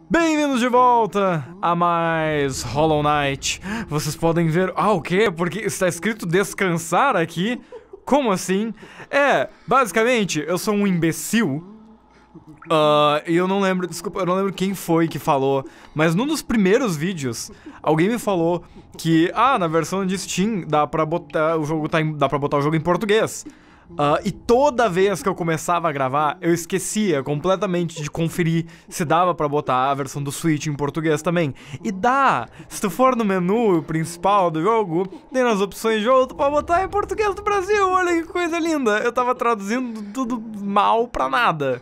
Bem-vindos de volta a mais Hollow Knight. Vocês podem ver... o quê? Porque está escrito descansar aqui? Como assim? Basicamente, eu sou um imbecil. E eu não lembro... Desculpa, eu não lembro quem foi que falou. Mas num dos primeiros vídeos, alguém me falou que... na versão de Steam dá pra botar o jogo, dá pra botar o jogo em português. E toda vez que eu começava a gravar, eu esquecia completamente de conferir se dava pra botar a versão do Switch em português também. E dá! Se tu for no menu principal do jogo, tem nas opções de jogo, tu pode botar em português do Brasil. Olha que coisa linda! Eu tava traduzindo tudo mal pra nada.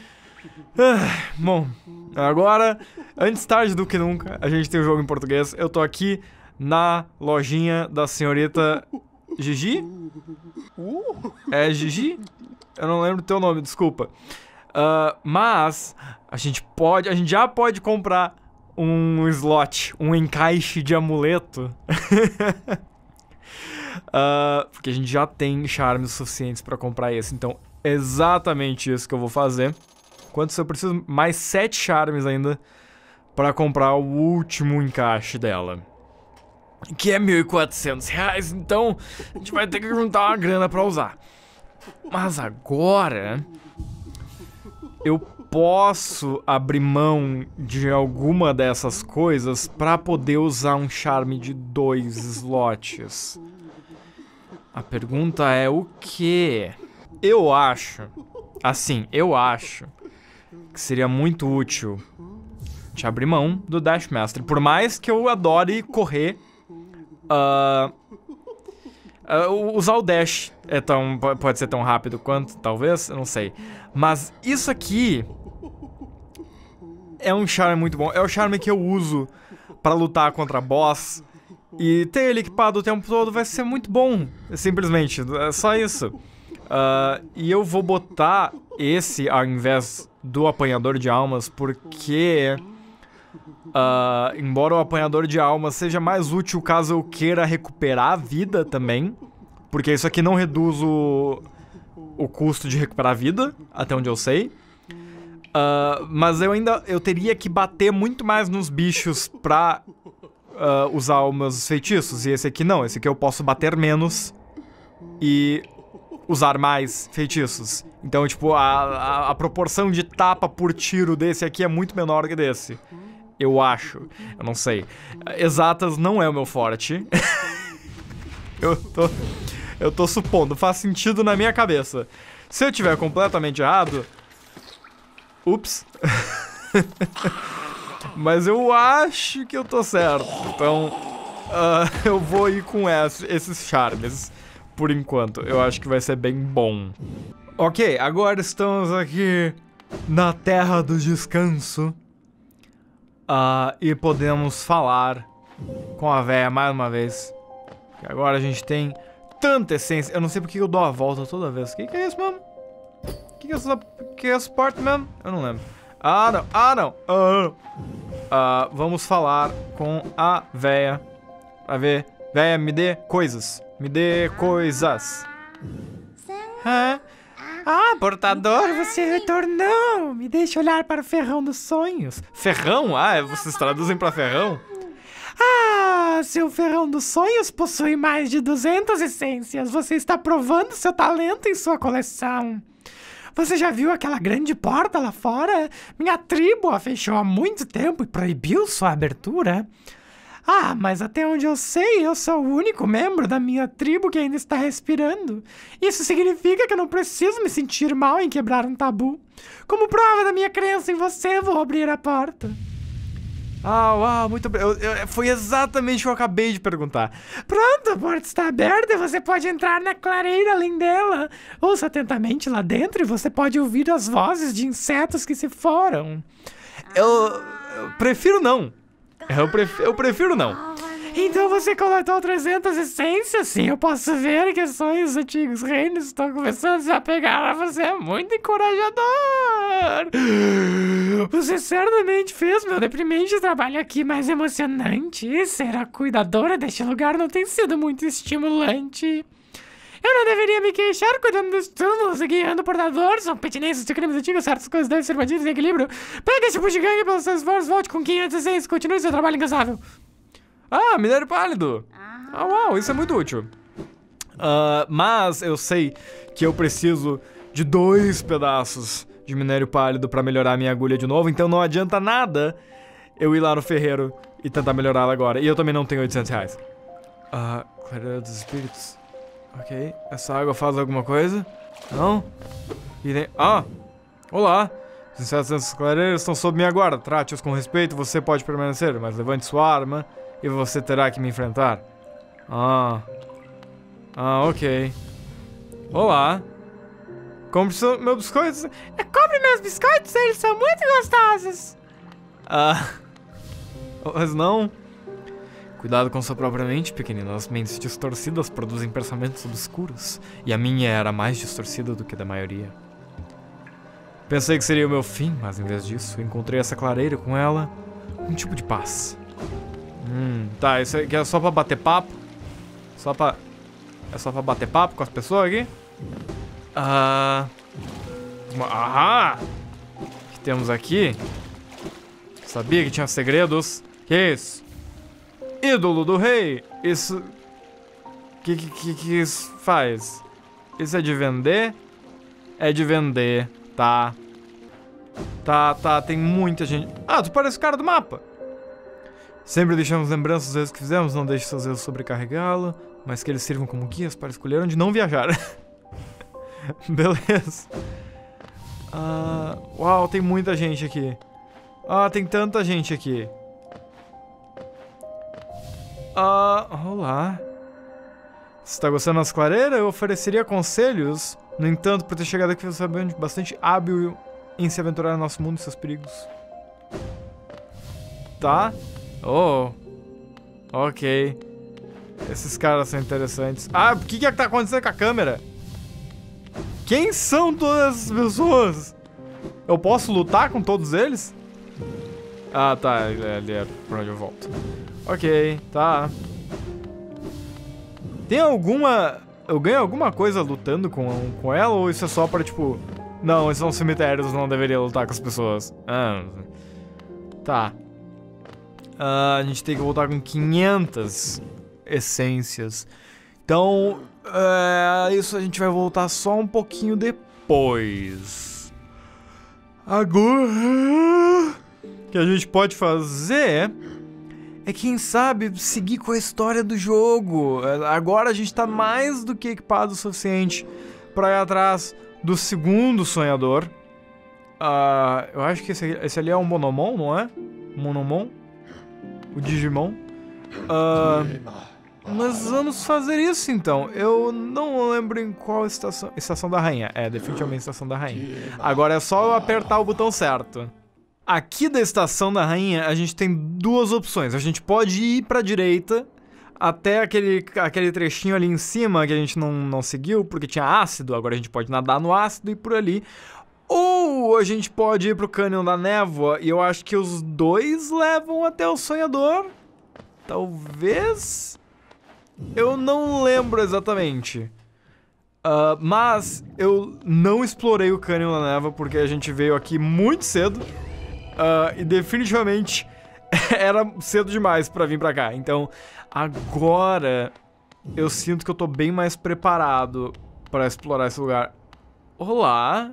Bom, agora, antes tarde do que nunca, a gente tem o jogo em português. Eu tô aqui na lojinha da senhorita... Gigi? É Gigi? Eu não lembro o teu nome, desculpa. Mas a gente já pode comprar um slot, um encaixe de amuleto. Porque a gente já tem charmes suficientes pra comprar esse. Então, é exatamente isso que eu vou fazer. Quantos eu preciso? Mais 7 charmes ainda pra comprar o último encaixe dela. Que é R$1.400, então a gente vai ter que juntar uma grana pra usar. Mas agora eu posso abrir mão de alguma dessas coisas pra poder usar um charme de 2 slots. A pergunta é o quê? Eu acho que seria muito útil te abrir mão do Dash Master. Por mais que eu adore correr, usar o dash pode ser tão rápido quanto, talvez, eu não sei. Mas isso aqui é um charme muito bom. É o charme que eu uso pra lutar contra boss. E ter ele equipado o tempo todo vai ser muito bom. Simplesmente, é só isso. E eu vou botar esse ao invés do apanhador de almas, porque... embora o apanhador de almas seja mais útil caso eu queira recuperar a vida também, porque isso aqui não reduz o custo de recuperar a vida, até onde eu sei. Mas eu teria que bater muito mais nos bichos pra usar os meus feitiços, e esse aqui não, esse aqui eu posso bater menos e usar mais feitiços. Então, tipo, a proporção de tapa por tiro desse aqui é muito menor que desse. Eu acho. Eu não sei. Exatas não é o meu forte. Eu tô supondo. Faz sentido na minha cabeça. Se eu tiver completamente errado... Ups. Mas eu acho que eu tô certo. Então... eu vou ir com esses charmes. Por enquanto. Eu acho que vai ser bem bom. Ok, agora estamos aqui na Terra do Descanso. E podemos falar com a véia mais uma vez. Que agora a gente tem tanta essência. Eu não sei porque eu dou a volta toda vez. O que é isso mesmo? O que é essa parte mesmo? Eu não lembro. Não. Vamos falar com a véia. Pra ver. Véia, me dê coisas. Me dê coisas. Portador, você retornou! Me deixe olhar para o ferrão dos sonhos. Ferrão? Vocês traduzem para ferrão? Seu ferrão dos sonhos possui mais de 200 essências. Você está provando seu talento em sua coleção. Você já viu aquela grande porta lá fora? Minha tribo a fechou há muito tempo e proibiu sua abertura. Mas até onde eu sei, eu sou o único membro da minha tribo que ainda está respirando. Isso significa que eu não preciso me sentir mal em quebrar um tabu. Como prova da minha crença em você, vou abrir a porta. Muito obrigado. Foi exatamente o que eu acabei de perguntar. Pronto, a porta está aberta e você pode entrar na clareira além dela. Ouça atentamente lá dentro e você pode ouvir as vozes de insetos que se foram. Eu prefiro não. Eu prefiro não. Então você coletou 300 essências? Sim, eu posso ver que sonhos antigos reinos estão começando a se apegar a você. É muito encorajador. Você certamente fez meu deprimente trabalho aqui mais emocionante. Ser a cuidadora deste lugar não tem sido muito estimulante. Eu não deveria me queixar cuidando dos túmulos e guiando portadores. São petinenses de crimes antigos, certas coisas devem ser mantidas em equilíbrio. Pega esse bugiganga pelos seus esforços, volte com 506, continue seu trabalho incansável. Ah, minério pálido. Ah, uau, isso é muito útil. Mas eu sei que eu preciso de 2 pedaços de minério pálido pra melhorar a minha agulha de novo, então não adianta nada eu ir lá no ferreiro e tentar melhorá-la agora. E eu também não tenho 800 reais. Clareira dos espíritos. Ok, essa água faz alguma coisa? Não? E nem... Olá! Os insetos dessas clareiras estão sob minha guarda. Trate-os com respeito, você pode permanecer, mas levante sua arma e você terá que me enfrentar. Ok. Olá. Compre meus biscoitos. Compre meus biscoitos, eles são muito gostosos. Mas não. Cuidado com sua própria mente, pequenino. As mentes distorcidas produzem pensamentos obscuros. E a minha era mais distorcida do que a da maioria. Pensei que seria o meu fim, mas em vez disso, encontrei essa clareira com ela. Um tipo de paz. Tá, isso aqui é só pra bater papo. É só pra bater papo com as pessoas aqui. O que temos aqui? Sabia que tinha segredos. Que isso? Ídolo do rei. Isso... Que isso faz? Isso é de vender? É de vender, tá. Tá, tem muita gente. Tu parece o cara do mapa. Sempre deixamos lembranças dos erros que fizemos, não deixe seus erros sobrecarregá-lo, mas que eles sirvam como guias para escolher onde não viajar. Beleza. Uau, tem muita gente aqui. Tem tanta gente aqui. Olá. Se está gostando das clareiras, eu ofereceria conselhos. No entanto, por ter chegado aqui, você é bastante hábil em se aventurar no nosso mundo e seus perigos. Tá? Ok. Esses caras são interessantes. O que tá acontecendo com a câmera? Quem são todas essas pessoas? Eu posso lutar com todos eles? Tá. Ali é pra onde eu volto. Ok, tá. Tem alguma... Eu ganho alguma coisa lutando com ela? Ou isso é só pra, tipo... Não, esses são cemitérios, não deveria lutar com as pessoas. Tá. A gente tem que voltar com 500 essências. Então, isso a gente vai voltar só um pouquinho depois. Agora, o que a gente pode fazer é, quem sabe, seguir com a história do jogo. Agora a gente tá mais do que equipado o suficiente pra ir atrás do segundo sonhador. Eu acho que esse ali é um Monomon, não é? Monomon? O Digimon. Mas vamos fazer isso então. Eu não lembro em qual estação. Estação da Rainha. Definitivamente Estação da Rainha. Agora é só eu apertar o botão certo. Aqui da Estação da Rainha a gente tem 2 opções. A gente pode ir pra direita até aquele trechinho ali em cima que a gente não seguiu porque tinha ácido. Agora a gente pode nadar no ácido e ir por ali. Ou a gente pode ir pro Cânion da Névoa, e eu acho que os 2 levam até o Sonhador. Talvez... Eu não lembro exatamente. Mas eu não explorei o Cânion da Névoa porque a gente veio aqui muito cedo. E definitivamente era cedo demais pra vir pra cá. Então agora eu sinto que eu tô bem mais preparado pra explorar esse lugar. Olá!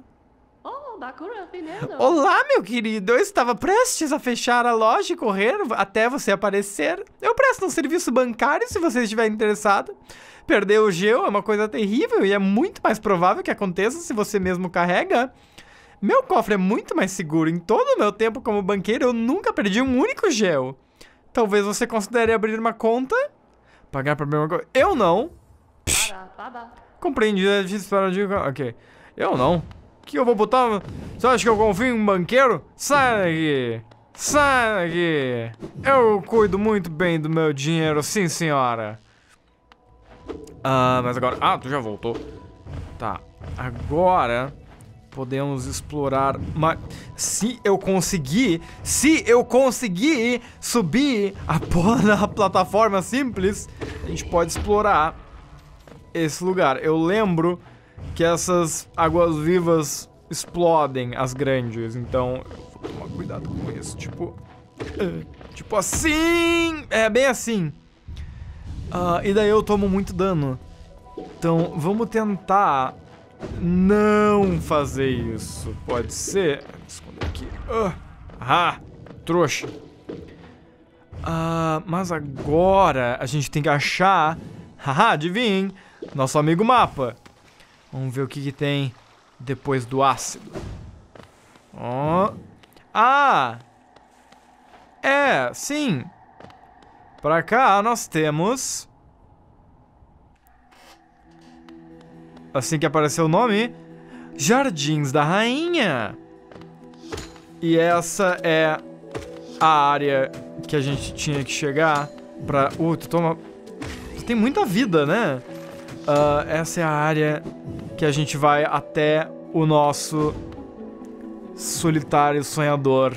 Olá, meu querido. Eu estava prestes a fechar a loja e correr até você aparecer. Eu presto um serviço bancário se você estiver interessado. Perder o gel é uma coisa terrível e é muito mais provável que aconteça se você mesmo carrega. Meu cofre é muito mais seguro. Em todo o meu tempo como banqueiro, eu nunca perdi um único gel. Talvez você considere abrir uma conta. Pagar pra mesma coisa. Eu não. Compreendi. É difícil para de... Ok. Eu não. Que eu vou botar? Você acha que eu confio em um banqueiro? Sai daqui! Sai daqui! Eu cuido muito bem do meu dinheiro, sim senhora! Mas agora... tu já voltou. Tá. Agora... podemos explorar... Mas... Se eu conseguir subir a porra da plataforma simples, a gente pode explorar esse lugar. Eu lembro que essas águas-vivas explodem, as grandes. Então, eu vou tomar cuidado com isso. Tipo assim! É, bem assim. E daí eu tomo muito dano. Então, vamos tentar não fazer isso. Pode ser? Esconder aqui. Trouxa. Mas agora a gente tem que achar... adivinha, hein? Nosso amigo mapa. Vamos ver o que tem depois do ácido. Sim. Pra cá nós temos... Assim que apareceu o nome... Jardins da Rainha. E essa é a área que a gente tinha que chegar pra... tu toma... Tu tem muita vida, né? Essa é a área que a gente vai até o nosso solitário sonhador.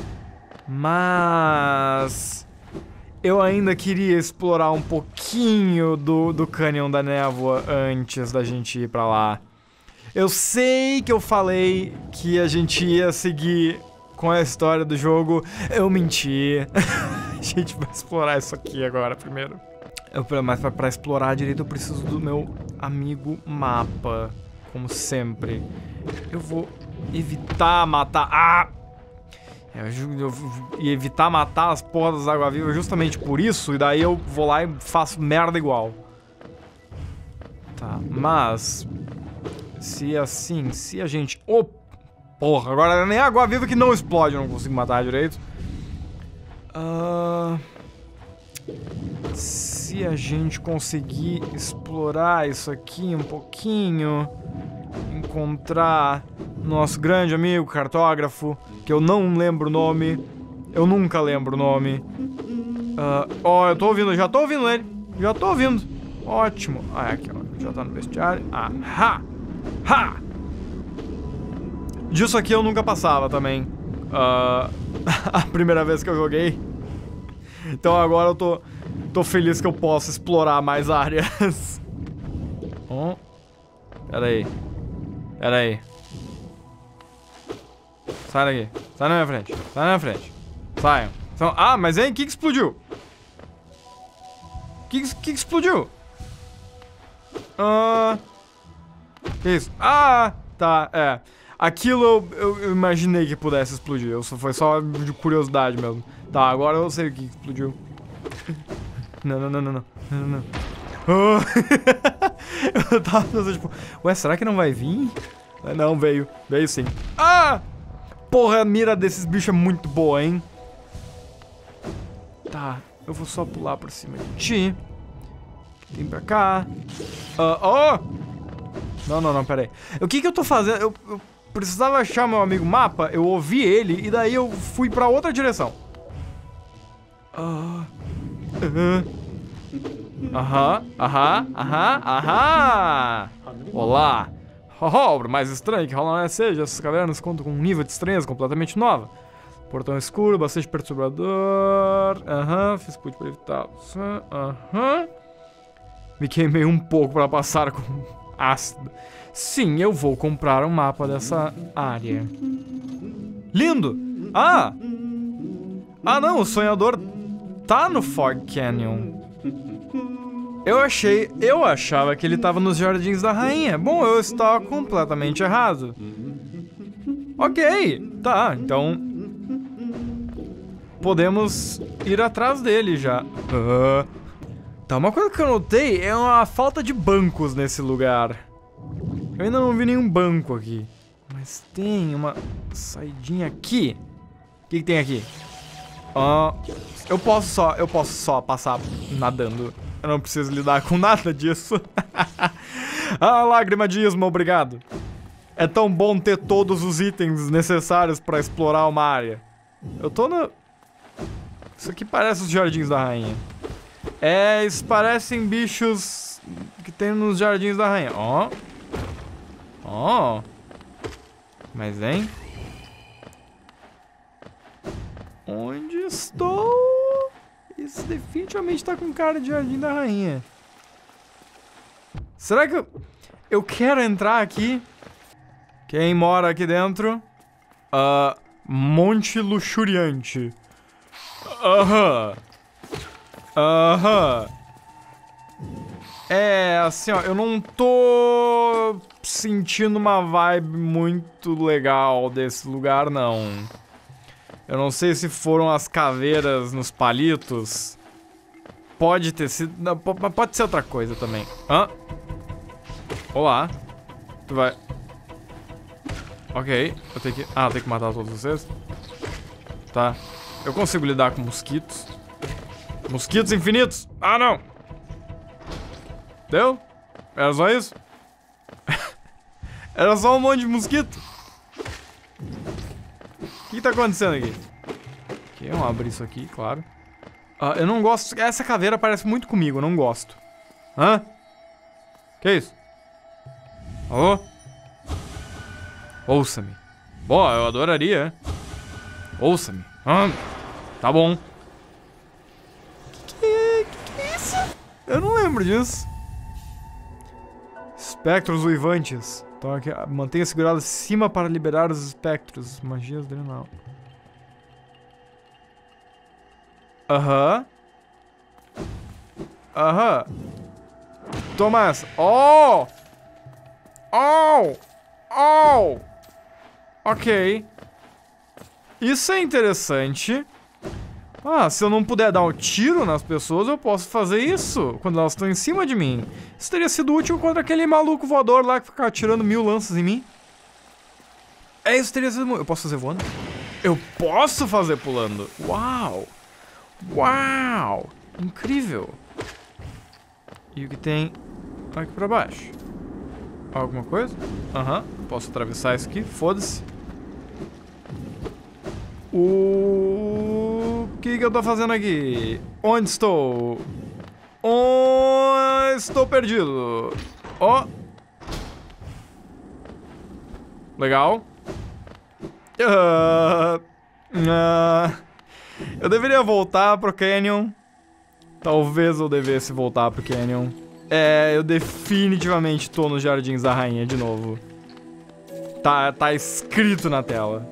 Mas... eu ainda queria explorar um pouquinho do Cânion da Névoa antes da gente ir pra lá. Eu sei que eu falei que a gente ia seguir com a história do jogo. Eu menti. A gente vai explorar isso aqui agora primeiro. Mas pra explorar direito eu preciso do meu amigo mapa. Como sempre. Eu vou evitar matar... Eu ia evitar matar as porras das águas-vivas justamente por isso. E daí eu vou lá e faço merda igual. Tá, mas... se a gente... porra, agora nem a água-viva que não explode eu não consigo matar direito. Se a gente conseguir explorar isso aqui um pouquinho... encontrar nosso grande amigo cartógrafo, que eu não lembro o nome. Eu nunca lembro o nome. Eu tô ouvindo, já tô ouvindo ele. Já tô ouvindo. Ótimo. Aqui, ó. Já tá no vestiário. Disso aqui eu nunca passava também. A primeira vez que eu joguei. Então agora eu tô feliz que eu posso explorar mais áreas. Pera aí. Sai daqui. Sai na minha frente. Sai na minha frente. Saiam. Mas hein? O que explodiu? O que explodiu? Que isso? Tá, é. Aquilo eu imaginei que pudesse explodir. Foi só de curiosidade mesmo. Tá, agora eu sei o que explodiu. Não. Eu tava pensando, tipo... ué, será que não vai vir? Não, veio. Veio sim. Porra, a mira desses bichos é muito boa, hein? Tá, eu vou só pular por cima de ti. Vem pra cá. Não, pera aí. O que eu tô fazendo? Eu precisava achar meu amigo mapa, eu ouvi ele e daí eu fui pra outra direção. Olá. Obra mais estranha que rola na seja. Essas cavernas contam com um nível de estranheza completamente nova. Portão escuro, bastante perturbador. Fiz put pra evitar. Me queimei um pouco pra passar com ácido. Sim, eu vou comprar um mapa dessa área. Lindo! Não, o sonhador tá no Fog Canyon. Eu achava que ele tava nos Jardins da Rainha. Bom, eu estava completamente errado. Ok, tá, então... podemos ir atrás dele já. Tá, uma coisa que eu notei é uma falta de bancos nesse lugar. Eu ainda não vi nenhum banco aqui. Mas tem uma saidinha aqui. O que tem aqui? Eu posso só passar nadando. Eu não preciso lidar com nada disso. Lágrima de isma, obrigado. É tão bom ter todos os itens necessários pra explorar uma área. Eu tô no... Isso aqui parece os Jardins da Rainha. Isso parecem bichos que tem nos Jardins da Rainha. Mas, hein? Onde estou? Isso definitivamente tá com cara de Jardim da Rainha. Será que eu quero entrar aqui? Quem mora aqui dentro? Monte luxuriante. Aham. É, assim, ó, eu não tô sentindo uma vibe muito legal desse lugar, não. Eu não sei se foram as caveiras nos palitos. Pode ter sido... Não, pode ser outra coisa também. Hã? Olá. Tu vai... Ok. Eu tenho que... Ah, eu tenho que matar todos vocês? Tá. Eu consigo lidar com mosquitos. Mosquitos infinitos! Ah, não! Deu? Era só isso? Era só um monte de mosquito? O que tá acontecendo aqui? Ok, vamos abrir isso aqui, claro. Eu não gosto... Essa caveira parece muito comigo, eu não gosto. Hã? Que isso? Alô? Ouça-me. Bom, eu adoraria. Ouça-me. Tá bom. Que é isso? Eu não lembro disso. Espectros uivantes. Então aqui, mantenha segurado acima para liberar os espectros. Magias drenal. Aham. Toma essa. Oh! Ok. Isso é interessante. Se eu não puder dar um tiro nas pessoas, eu posso fazer isso quando elas estão em cima de mim. Isso teria sido útil contra aquele maluco voador lá que ficava atirando 1000 lanças em mim. Isso teria sido... Eu posso fazer voando? Eu posso fazer pulando. Uau! Incrível. E o que tem aqui pra baixo? Alguma coisa? Posso atravessar isso aqui? Foda-se. O que eu tô fazendo aqui? Onde estou? Estou perdido. Legal. Eu deveria voltar pro Canyon. Talvez eu devesse voltar pro Canyon. Eu definitivamente tô nos Jardins da Rainha de novo. Tá escrito na tela.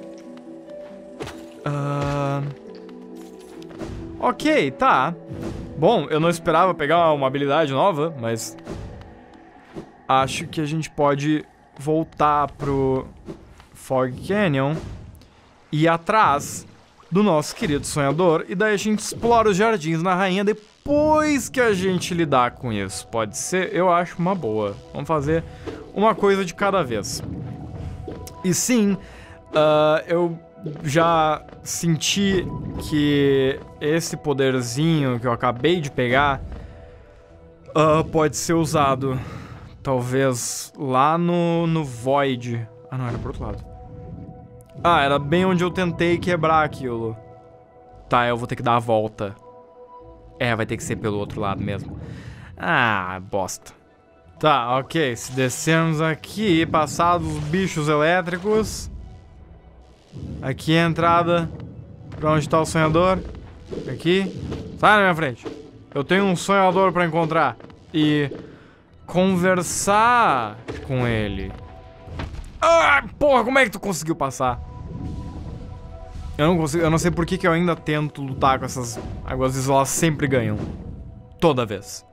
Ok, tá. Bom, eu não esperava pegar uma habilidade nova, mas... Acho que a gente pode voltar pro Fog Canyon e ir atrás do nosso querido sonhador. E daí a gente explora os Jardins da Rainha depois que a gente lidar com isso. Pode ser? Eu acho uma boa. Vamos fazer uma coisa de cada vez. E sim, eu já senti que esse poderzinho que eu acabei de pegar pode ser usado talvez lá no Void. Não, era pro outro lado. Era bem onde eu tentei quebrar aquilo. Tá, eu vou ter que dar a volta. Vai ter que ser pelo outro lado mesmo. Bosta. Tá, ok. Se descermos aqui, passados os bichos elétricos. Aqui é a entrada pra onde tá o sonhador. Aqui. Sai na minha frente. Eu tenho um sonhador pra encontrar. E conversar com ele. Porra, como é que tu conseguiu passar? Eu não consigo, eu não sei por que eu ainda tento lutar com essas águas visuais, elas sempre ganham. Toda vez.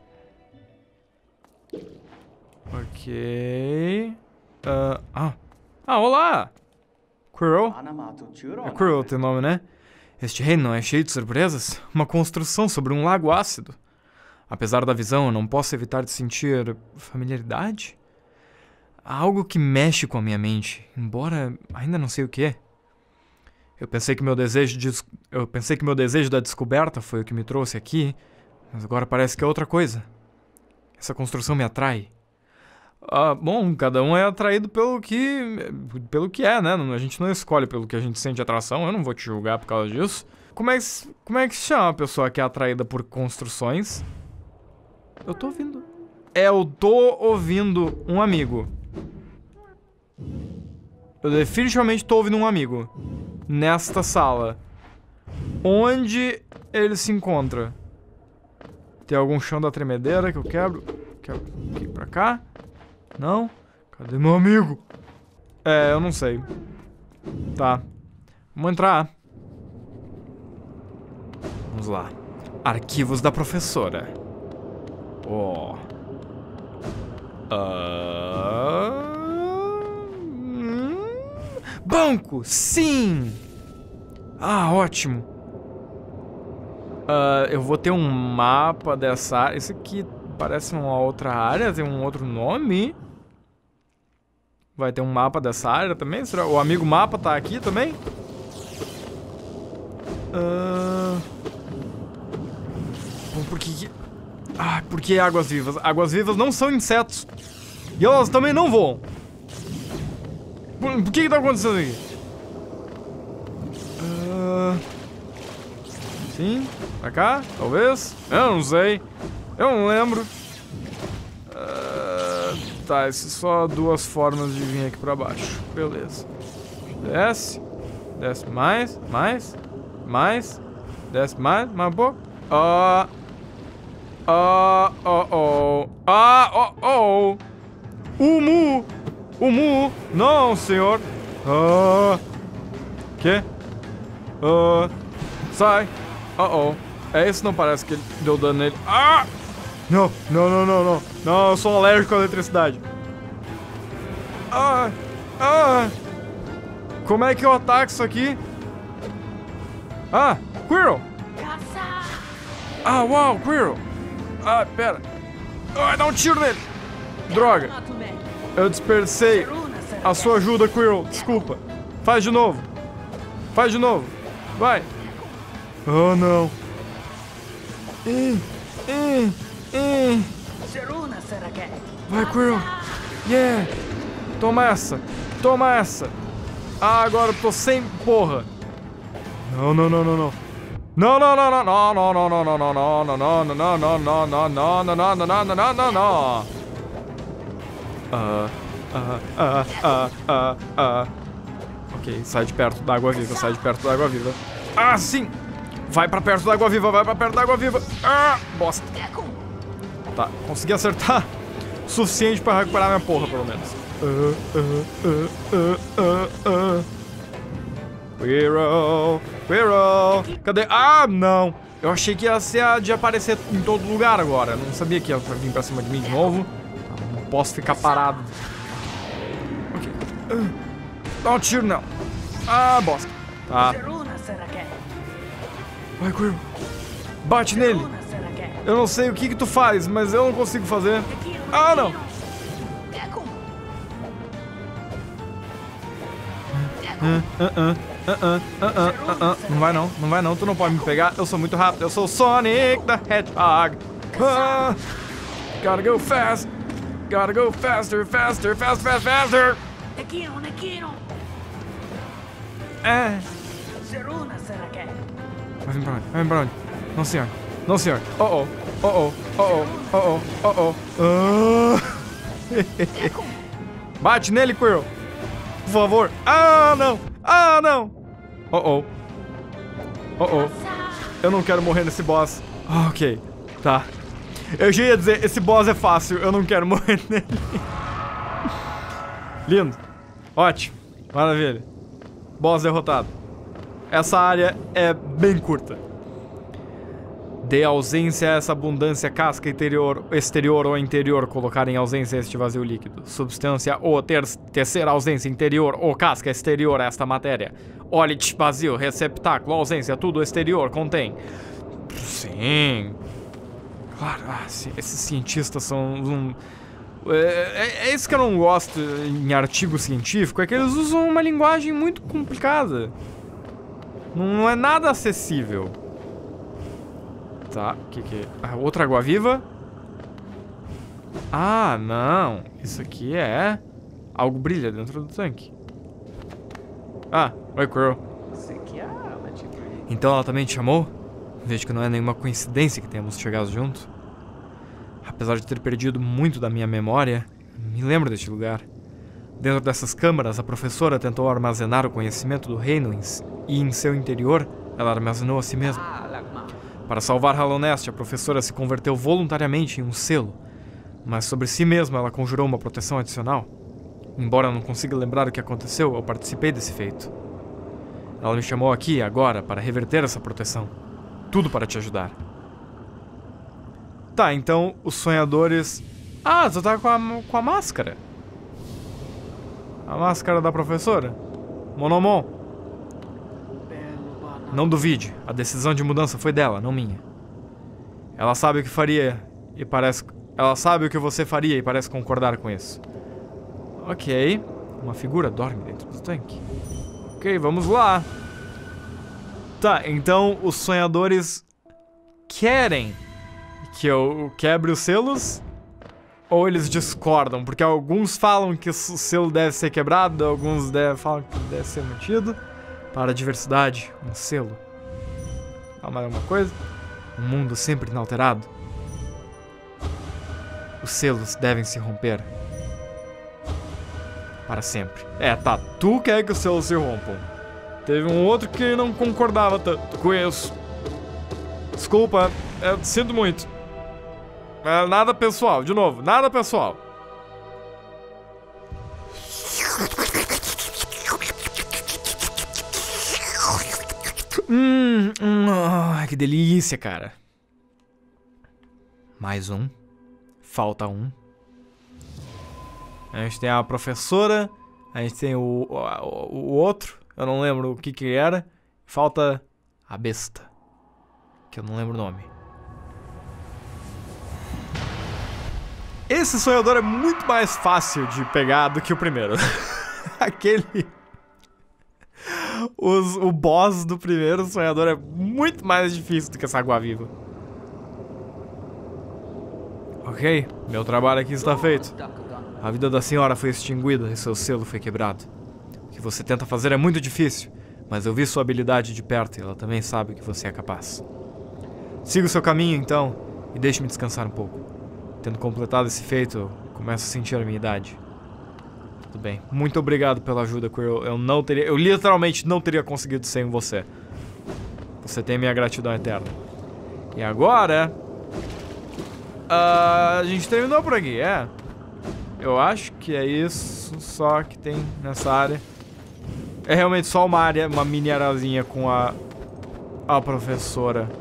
Ok. Olá! Quirrell? É Quirrell teu nome, né? Este reino não é cheio de surpresas? Uma construção sobre um lago ácido. Apesar da visão, eu não posso evitar de sentir familiaridade. Há algo que mexe com a minha mente, embora ainda não sei o que é. Eu pensei que meu desejo da descoberta foi o que me trouxe aqui, mas agora parece que é outra coisa. Essa construção me atrai. Bom, cada um é atraído pelo que é, né? A gente não escolhe pelo que a gente sente atração, eu não vou te julgar por causa disso. Como é que se chama a pessoa que é atraída por construções? Eu tô ouvindo. Eu tô ouvindo um amigo. Eu definitivamente tô ouvindo um amigo. Nesta sala. Onde ele se encontra? Tem algum chão da tremedeira que eu quebro? quer ir pra cá? Não? Cadê meu amigo? É, eu não sei. Tá. Vamos entrar. Vamos lá. Arquivos da professora. Ó. Banco! Sim! Ah, ótimo. Eu vou ter um mapa dessa área. Esse aqui parece uma outra área, tem um outro nome. Vai ter um mapa dessa área também? Será? O amigo mapa tá aqui também? Por que... Ah, por que águas vivas? Águas vivas não são insetos. E elas também não voam. Por que tá acontecendo aqui? Sim? Pra cá? Talvez? Eu não sei. Eu não lembro. Tá, essas só duas formas de vir aqui pra baixo. Beleza. Desce. Desce mais. Mais. Mais. Desce mais. Mais um pouco. O Mu. Não, senhor. Que? Sai. Esse não parece que ele deu dano nele. Não. Não, eu sou alérgico à eletricidade. Como é que eu ataco isso aqui? Quirrell. Uau, Quirrell. Pera. Dá um tiro nele. Droga. Eu desperdicei a sua ajuda, Quirrell. Desculpa. Faz de novo. Faz de novo. Vai. Oh, não. Vai, Quirrell. Yeah. Toma essa. Toma essa. Agora eu tô sem porra. Não. Ok, sai de perto da água viva, sai de perto da água viva. Sim! Vai pra perto da água viva, vai pra perto da água viva. Bosta. Tá, consegui acertar o suficiente pra recuperar minha porra, pelo menos. Quirrell. Cadê? Não. Eu achei que ia ser de aparecer em todo lugar agora. Eu não sabia que ia vir pra cima de mim de novo. Não posso ficar parado. Ok. Dá um tiro, não. Bosta. Tá. Vai, Quirrell. Bate nele. Eu não sei o que tu faz, mas eu não consigo fazer. Não. Não vai não, tu não pode me pegar. Eu sou muito rápido, eu sou o Sonic the Hedgehog. Gotta go fast. Gotta go faster. Faster. Vai vir pra onde? Não, senhor. Bate nele, Quirrell. Por favor. Não. Eu não quero morrer nesse boss. Ok, tá. Eu já ia dizer, esse boss é fácil. Eu não quero morrer nele. Lindo. Ótimo. Maravilha. Boss derrotado. Essa área é bem curta. Dê ausência a essa abundância casca exterior ou interior. Colocar em ausência este vazio líquido. Substância ou terceira ausência interior ou casca exterior a esta matéria. Ólite vazio, receptáculo, ausência, tudo exterior contém. Sim. Claro, esses cientistas são... É isso que eu não gosto em artigo científico, é que eles usam uma linguagem muito complicada. Não é nada acessível. Tá, o que é? Outra água-viva? Não. Isso aqui é... Algo brilha dentro do tanque. Oi, Quirrell. Então ela também te chamou? Vejo que não é nenhuma coincidência que tenhamos chegado juntos. Apesar de ter perdido muito da minha memória, me lembro deste lugar. Dentro dessas câmaras, a professora tentou armazenar o conhecimento do reino e em seu interior, ela armazenou a si mesma. Para salvar Hallownest, a professora se converteu voluntariamente em um selo. mas sobre si mesma ela conjurou uma proteção adicional. Embora eu não consiga lembrar o que aconteceu, eu participei desse feito. Ela me chamou aqui, agora, para reverter essa proteção. Tudo para te ajudar. Tá, então os sonhadores... Ah, você tá com a máscara. A máscara da professora. Monomon. Não duvide, a decisão de mudança foi dela, não minha. Ela sabe o que faria e parece... Ela sabe o que você faria e parece concordar com isso. Ok. Uma figura dorme dentro do tanque. Ok, vamos lá. Tá, então os sonhadores querem que eu quebre os selos? Ou eles discordam? Porque alguns falam que o selo deve ser quebrado, alguns falam que deve ser mantido. Para a diversidade, um selo. Ah, mais uma coisa? Um mundo sempre inalterado. Os selos devem se romper. Para sempre. É, tá. Tu quer que os selos se rompam. Teve um outro que não concordava tanto com isso. Desculpa, sinto muito. Nada pessoal, de novo, nada pessoal. Que delícia, cara. Mais um. Falta um. A gente tem a professora. A gente tem o outro. Eu não lembro o que era. Falta a besta. Que eu não lembro o nome. Esse sonhador é muito mais fácil de pegar do que o primeiro. Aquele... O boss do primeiro sonhador é muito mais difícil do que essa água-viva. Ok, meu trabalho aqui está feito. A vida da senhora foi extinguida e seu selo foi quebrado. O que você tenta fazer é muito difícil, mas eu vi sua habilidade de perto e ela também sabe que você é capaz. Siga o seu caminho, então, e deixe-me descansar um pouco. Tendo completado esse feito, eu começo a sentir a minha idade. Tudo bem. Muito obrigado pela ajuda, Quirrell. Eu literalmente não teria conseguido sem você. Você tem minha gratidão eterna. E agora... a gente terminou por aqui, é. Eu acho que é isso só que tem nessa área. É realmente só uma área, uma mini areazinha com a professora.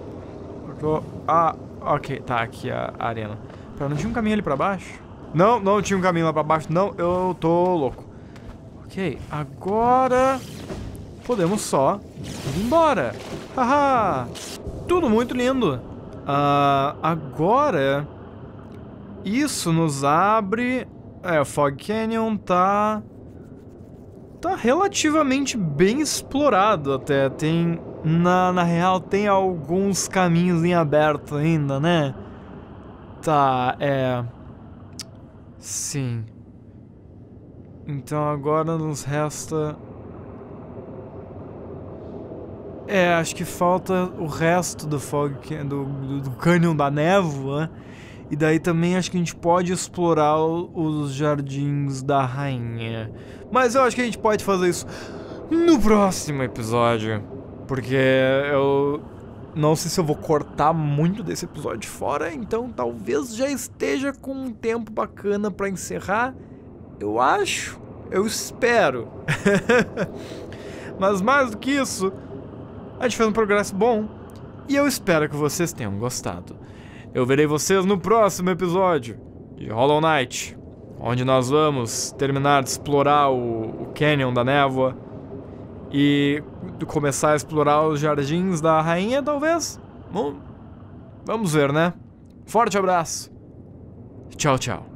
Ok, tá aqui a arena. Não tinha um caminho ali pra baixo? Não tinha um caminho lá pra baixo. Não, eu tô louco. Ok, agora podemos só ir embora. Haha! Tudo muito lindo. Agora isso nos abre... o Fog Canyon tá relativamente bem explorado até. Tem... Na real, tem alguns caminhos em aberto ainda, né? Tá, sim. Então agora nos resta... acho que falta o resto do Fog do Canyon da Névoa. E daí também acho que a gente pode explorar os Jardins da Rainha. Mas eu acho que a gente pode fazer isso no próximo episódio. Porque eu não sei se eu vou cortar muito desse episódio fora. Então talvez já esteja com um tempo bacana pra encerrar. Eu acho. Eu espero. Mas mais do que isso, a gente fez um progresso bom. E eu espero que vocês tenham gostado. Eu verei vocês no próximo episódio de Hollow Knight, onde nós vamos terminar de explorar o Canyon da Névoa e começar a explorar os Jardins da Rainha, talvez? Vamos ver, né? Forte abraço. Tchau, tchau.